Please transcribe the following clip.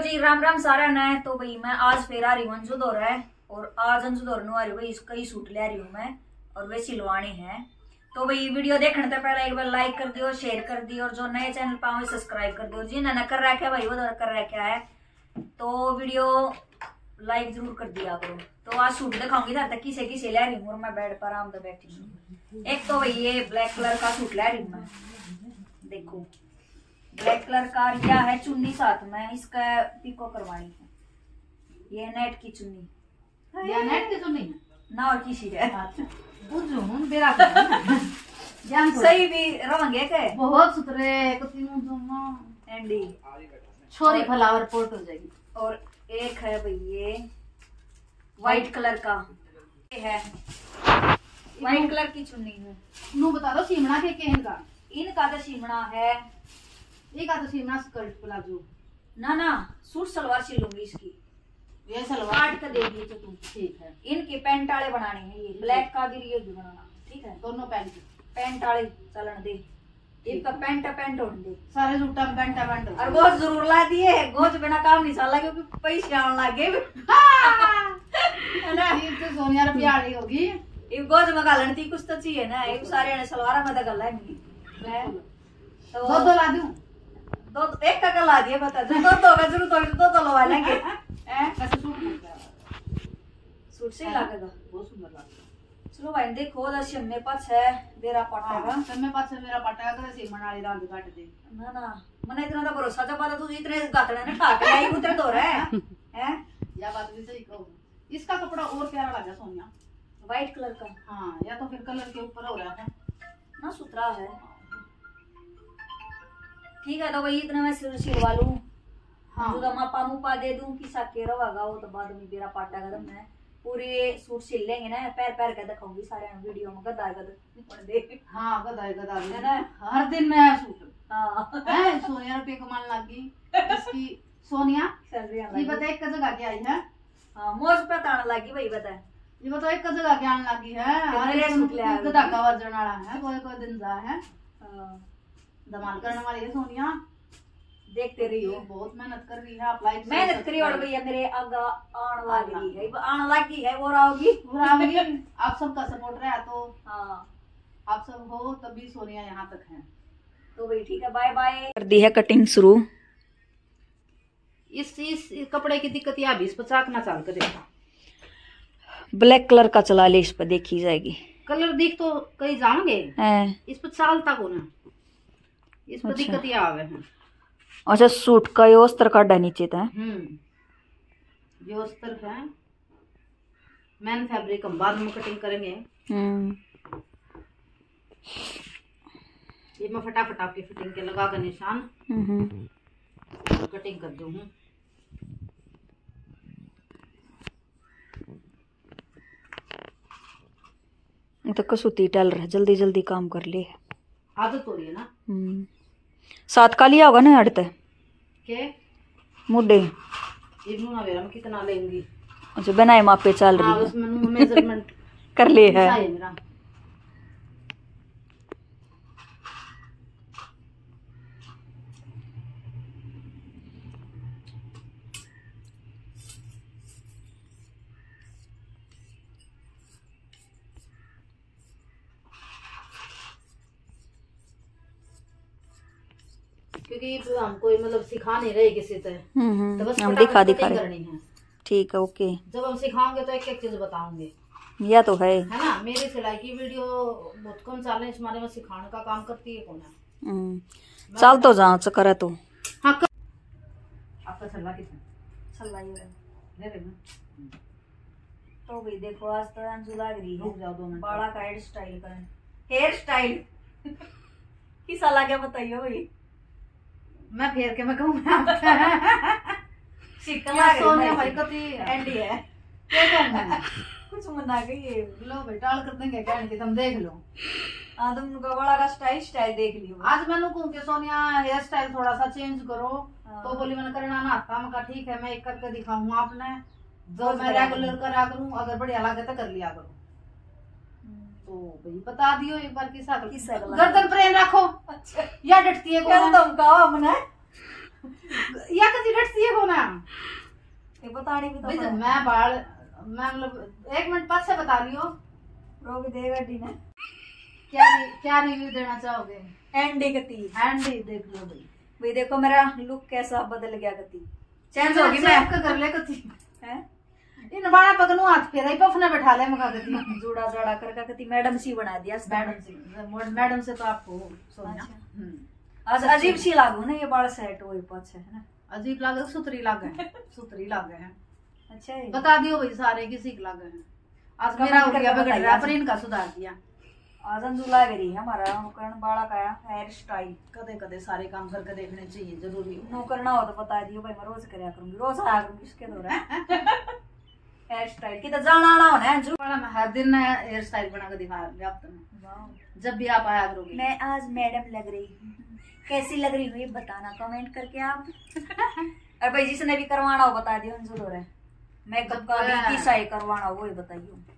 जी राम राम सारा न। तो भाई मैं आज फिर आ रही हूँ अंजू दौर है और आज अंजू दौर आ रही हूँ भाई, इसका ही सूट ले रही हूँ मैं और वे सिलवानी है। तो भाई वीडियो देखने से पहले एक बार लाइक कर दियो, शेयर कर दियो और जो नए चैनल पर आओ सब्सक्राइब कर दियो। जिन्हें कर रखा है भाई वो कर रखा है तो वीडियो लाइक जरूर कर दिया करो। तो आज सूट दिखाऊंगी था किसे किसे ले रही हूँ और मैं बेड पर आराम से बैठी हूँ। एक तो भाई ये ब्लैक कलर का सूट ले रही हूँ मैं, देखो ब्लैक कलर का रिया है चुन्नी साथ में, इसका पिको करवानी है। ये नेट की चुन्नी, या नेट की चुन्नी ना और किसी है। सही भी रवांगे के बहुत सुथरे एंडी छोरी फ्लावर पोर्ट हो जाएगी। और एक है भाई ये व्हाइट कलर का, ये है व्हाइट कलर की चुन्नी है। नू बता दो सीमना के इनका इनका तो सीमना है, एक आधा सीमना स्कर्ट प्लाजो ना सूट सलवार सिलूंगी इसकी, ये सलवार काट कर देगी तो तुम। ठीक है, इनके पैंट आले बनाने हैं, ये ब्लैक का भी ये भी बनाना, ठीक है। दोनों पैंट आले चलन दे, इनका पैंट उड़ दे सारे सूटा पैंट और गोज जरूर ला दिए। गोज बिना काम नहीं चला क्योंकि पैसे आने लगे है ना। तो सोनिया रुपया होगी ये गोज में गालन थी कुछ तो चाहिए ना, ये सारे ने सलवार में तो गला नहीं तो दो ला दूं, दो एक का ला दिए बता दो का जरूरत होगी तो दो लगा लेंगे। ऐसे सूट से लगेगा बहुत सुंदर लगता है। चलो भाई देखो दर्शन में पास है मेरा पाटेगा, सब में पास मेरा पाटेगा तो सीमन वाली रात काट दे ना मने इतना तो भरोसा जब पता तू इतने गातड़े ने ठाक लाई उतरे दो रहे हैं। या बात भी सही कहूं, इसका कपड़ा और प्यारा लगा सोनिया, व्हाइट कलर का। हाँ, या तो फिर कलर के ऊपर हो रहा है ना, सुथरा है। ठीक है तो भाई इतना मैं सिलवा लूं। हाँ तो मापा मुपा दे दूं कि साके रवागा वो तो बाद में मेरा पाटा का मैं पूरे सूट सिल लेंगे ना, पैर पैर का दिखाऊंगी सारे वीडियो में। गदा दे हाँ गदा है ना, हर दिन नया सूट। हाँ है सोनिया रुपये कमाने लगी इसकी। सोनिया ये बता एक जगह क्या आई है। हाँ मोज पे ताने लगी भाई बता, ये बताओ एक जगह क्या आने लगी है। गदा का वजन वाला है, कोई कोई दिन जा है धमाल करने वाली है सोनिया। देखते रही हो, बहुत मेहनत कर रही है। आप लाइक मेहनत करी और भैया मेरे आगा आने वाली है, आने लगी है वो आओगी आप सबका सपोर्ट रहा तो। हाँ आप सब हो तभी सोनिया यहाँ तक है। तो भाई ठीक है, बाय बाय। कर दी है कटिंग शुरू। इस कपड़े की दिक्कत या भी इस पर चाकना चाल कर देखा, ब्लैक कलर का चला ले, इस पर देखी जाएगी। कलर देख तो कहीं जाओगे, इस पर चालता को ना, इस पर दिक्कत या आवे है। अच्छा सूट का ये अस्तर काटा नीचे था। ये अस्तर है, मैन फैब्रिक हम बाद में कटिंग करेंगे। ये मैं फटाफट आपकी फिटिंग के लगा कर निशान कटिंग कर दूं। तो कसूती टल रहा, जल्दी जल्दी काम कर ले, आदत हो रही है ना। सात का लिया होगा ना अड़ते के मुड्डे में कितना लेंगी। अच्छा बनाए मापे चल रही है, उसमें मेजरमेंट कर ले है। मेरा क्योंकि हमको मतलब सिखा नहीं रहे किसी से, तो बस हम दिखा रहे करनी है। ठीक है ओके, जब हम सिखाओगे तो एक एक चीज बताओगे, या तो है ना। मेरी सिलाई की वीडियो बहुत कम चाल है, इस बारे में सिखाने का काम करती है कौन है। चल तो जाओ चक्कर है तो। हाँ आपका सल्ला किसने सल्ला ले रहे तो भाई देखो आज तो अंजू लग रही है। जाओ 2 मिनट, बाड़ा का हेयर स्टाइल करें, हेयर स्टाइल किस सलाह क्या बताइए भाई। मैं फेर के मैं कहूँ सोनिया भाई कति एंडी है क्या करना है। कुछ मना गई है, लो भाई टाल कर देंगे कहने की, तुम देख लो। हाँ तुमको बड़ा का स्टाइल देख लियो। आज मैंने कहूँ कि सोनिया हेयर स्टाइल थोड़ा सा चेंज करो, तो बोली मैंने करना ना आता। मैं कहा ठीक है मैं एक करके दिखाऊंगा आपने, जो मैं रेगुलर करा करूँ, अगर बढ़िया लगे तो कर लिया करूँ। तो भाई बता दियो एक बार किसा गर्दन प्रेम रखो। अच्छा या डटती है कौन तुम कहो हमने या कभी डट देखती है को ना ये बतानी भी तो भाई, पड़ा। मैं मतलब 1 मिनट बाद से बता लियो। रोक देगा डी ने। क्या रिव्यू देना चाहोगे? एंडी गति। एंडी देख लो भाई। भाई देखो मेरा लुक कैसा बदल गया, गति चेंज होगी। मैं आपका कर ले कति हैं इन बाड़ा पगनू हाथ फेरा ही पफने बैठा ले मका गति जुड़ा जड़ा कर गति मैडम सी बना दिया। मैडम से तो आपको सोनिया अच्छा। आज अजीब सी लागू ना ये बाल सेट हुए पाछे है ना। अजीब लागे, सुतरी लागे सुतरी लागे हैं। अच्छा है। बता दियो भाई सारे किसी के लागे हैं। आज मेरा हो गया बिगड़ रहा पर इनका सुधार दिया। आज अंजुला गरी है हमारा करण बाला का हेयर स्टाइल। कदे कदे सारे काम करके देखने चाहिए, जरूरी है। नो करना हो तो बता दियो भाई, मैं रोज करया करूंगी, रोज आया करूंगी इसके दौरान हेयर स्टाइल की तो जाना आना होना है। जो मैं हर दिन नया हेयर स्टाइल बना के दिखा रही हूं जब भी आप आया करोगे। मैं आज मैडम लग रही हूँ, कैसी लग रही हूँ ये बताना कमेंट करके आप और भाई जिसने भी करवाना हो बता दियो अंजुल हो रहा है। मेकअप का भी किसा करवाना हो वो ही बताइए।